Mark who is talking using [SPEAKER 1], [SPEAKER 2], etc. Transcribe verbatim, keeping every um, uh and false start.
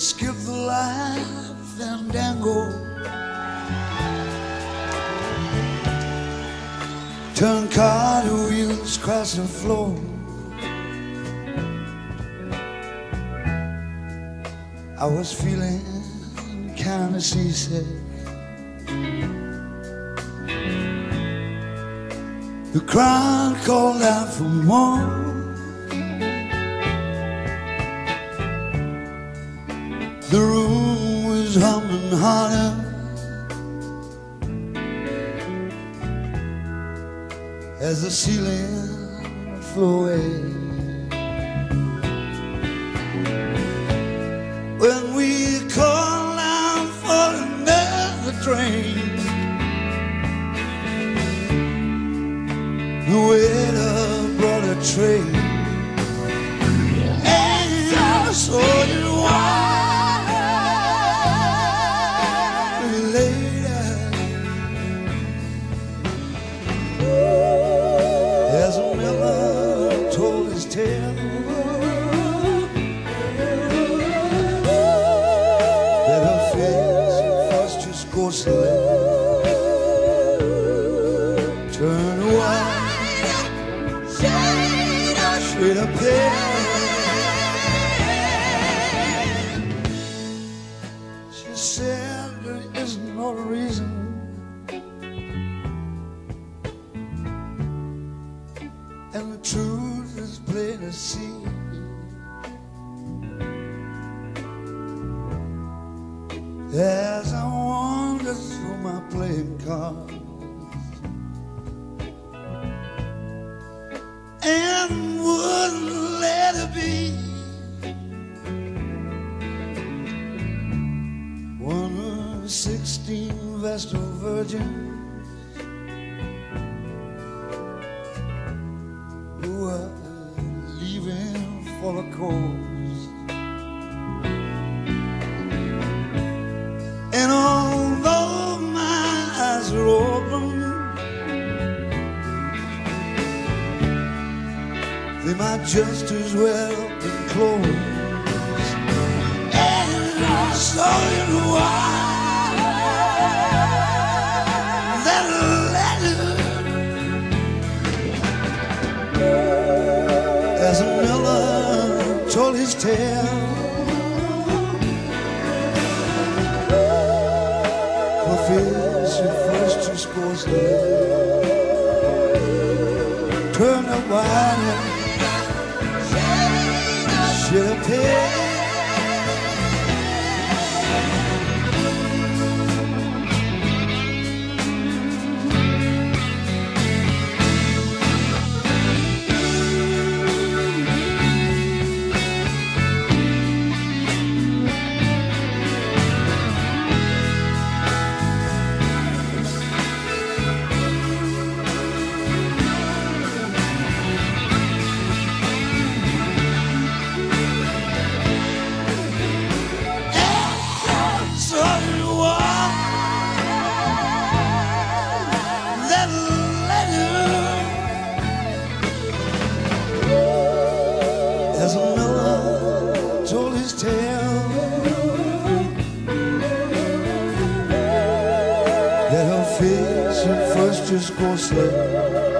[SPEAKER 1] skip the life and dangle, turn cartwheels across the floor. I was feeling kinda seasick. The crowd called out for more. The room was humming harder. As the ceiling flew away. When we called out for another train, the waiter brought a tray, and I saw you wine later. As a miller told his tale, that her face first just ghostly turn white, shade of pale. She said there isn't no reason, and the truth is plain to see. As I wander through my playing cards and wouldn't let it be, one of sixteen Vestal virgins who were leaving for the coast. And although my eyes are open, they might just as well be closed. And I saw you why that letter, as a miller told his tale. The face at first just goes to turn up wide, shade of pale. As a miller told his tale, that her face at first just ghostly